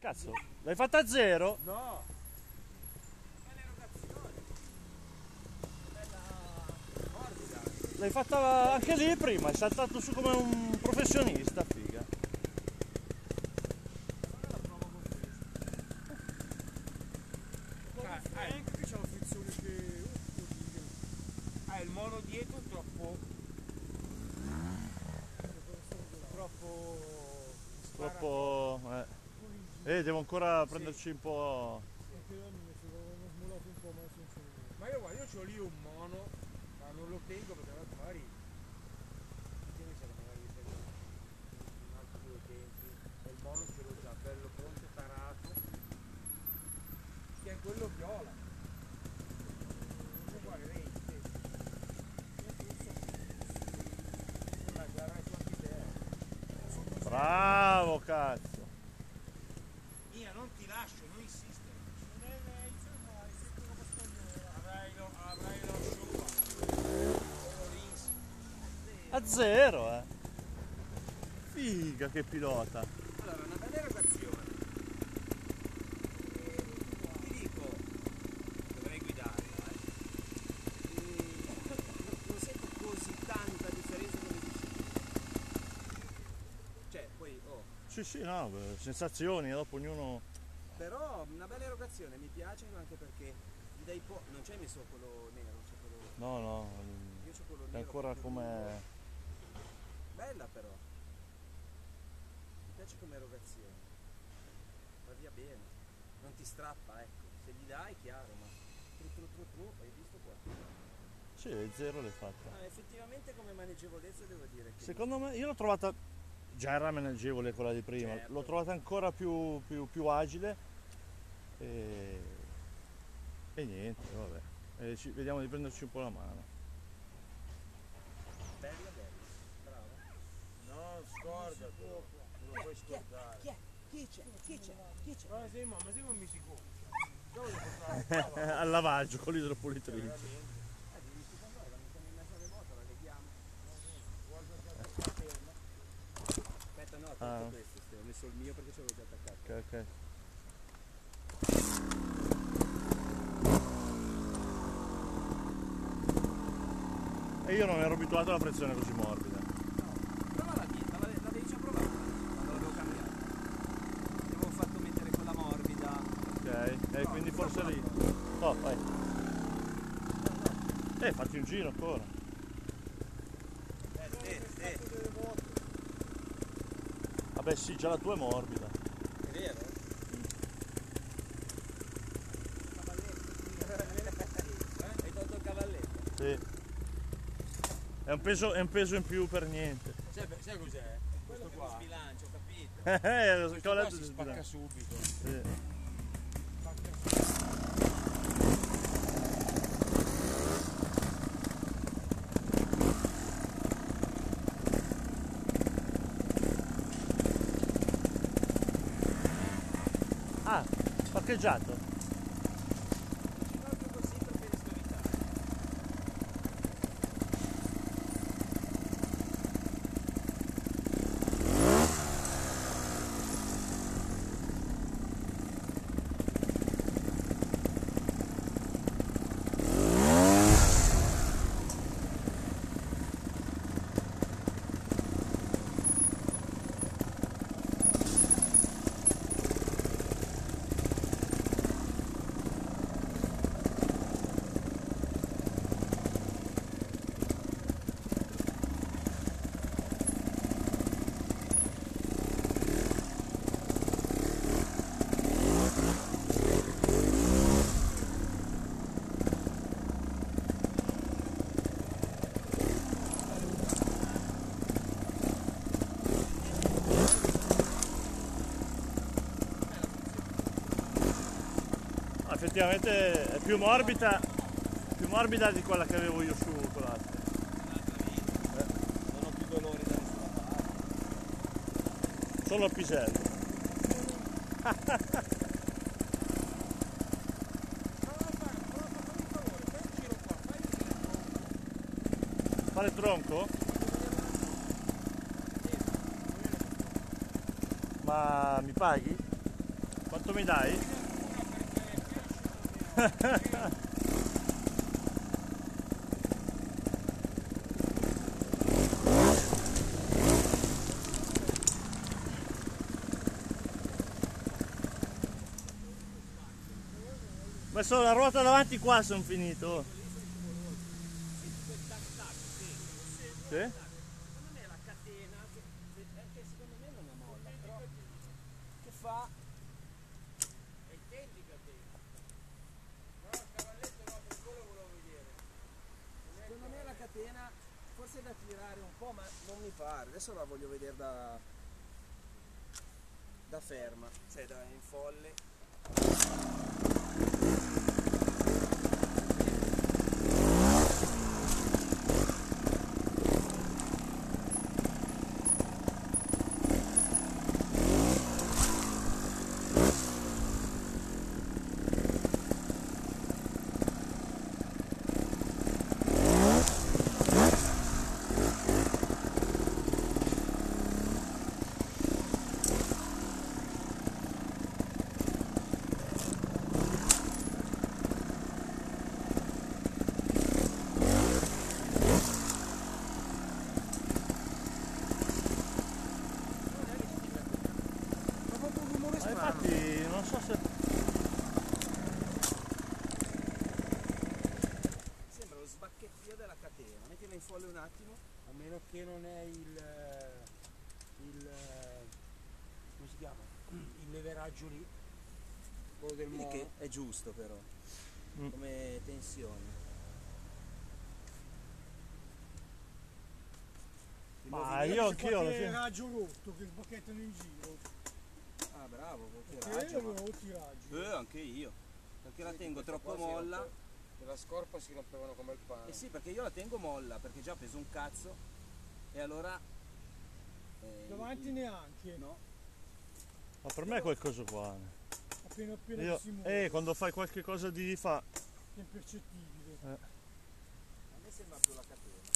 Cazzo, l'hai fatta a zero? No! Belle rotazioni! Bella morbida! L'hai fatta anche lì prima, hai saltato su come un professionista, figa. Allora la provo con questo. Anche qui c'è una frizione che... il mono dietro troppo... Troppo... devo ancora prenderci un po'... Ma io guarda, io c'ho lì un mono, ma non lo tengo perché magari... Tieni se magari un altro due tempi. E il mono ce l'ho già bello pronto, tarato. Che è quello viola. Guarda, vedi, Bravo, cazzo! Mia, non ti lascio, non insistere. Avrai lo show. A zero, Figa che pilota! Allora, una bella erogazione. Ti dico, dovrei guidarla, non sento così tanta differenza come dici. Cioè, poi, Sì, no, sensazioni, dopo ognuno... però una bella erogazione, mi piace anche perché gli dai non c'hai messo quello nero, c'è quello... No, Io c'ho quello è nero. ancora come... Bella però. Mi piace come erogazione. Va via bene. Non ti strappa, ecco. Se gli dai, chiaro, ma... hai visto qua? Sì, il zero l'hai fatta. Effettivamente come maneggevolezza devo dire che... Secondo me, io l'ho trovata... Già era maneggevole quella di prima, certo. L'ho trovata ancora più agile e niente, vabbè. Vediamo di prenderci un po' la mano. Bella, brava. No, scorda, non lo puoi scordare. Chi c'è? Ma sei un misico. Dove devo portare? Al lavaggio con l'idropulitrice. Devi con noi, la mettiamo in mezzo alle moto, la leghiamo. Aspetta, no, tolto questo, ho messo il mio perché ce l'avevo già attaccato. Ok. E io non ero abituato alla pressione così morbida. No, prova la dieta, l'avevi già provata quando l'avevo cambiata. Ti avevo fatto mettere quella morbida. Ok, No, quindi forse lì. Oh, vai. Fatti un giro ancora. Vabbè sì, già la tua è morbida. È vero? Hai tolto il cavalletto? Sì. È un peso in più per niente. Sai cos'è? Questo qua. Sbilancio, ho capito. Il Questo cavalletto qua si spacca subito. Sì. Ah, parcheggiato. Proprio così preferisco evitare. Effettivamente è più morbida di quella che avevo io su con l'altra. Non ho più dolore da nessuna parte. Solo al pisello. Fare il tronco? Ma mi paghi? Quanto mi dai? Una perché Ho messo la ruota davanti qua, sono finito. Sì? Secondo me la catena, che secondo me non è molla, però che fa? è identica a te. No, il cavalletto no, per quello volevo vedere. Non è Secondo me la catena forse è da tirare un po', ma non mi pare. Adesso la voglio vedere da ferma, cioè da in folle. Fa proprio un rumore Ma strano. infatti non so se... Sembra lo sbacchettio della catena. Mettila in folle un attimo. A meno che non è come si chiama? Il leveraggio lì, quello del Vedi mono. che è giusto però, come tensione. Di Ma movimento. io anch'io alla fine... raggio rotto che sbacchettano in giro. Ah bravo, che Che raggio, ma... avevo tiraggio. Anche io. Perché la Sì, tengo questa troppo qua si molla. rompe. Nella scorpa si rompevano come il pane. Eh sì, perché io la tengo molla, perché già peso un cazzo. E allora... Davanti neanche. No. Ma per me è qualcosa qua. Appena appena Io... che si muove. quando fai qualche cosa di fa... È impercettibile. A me sembra più la catena.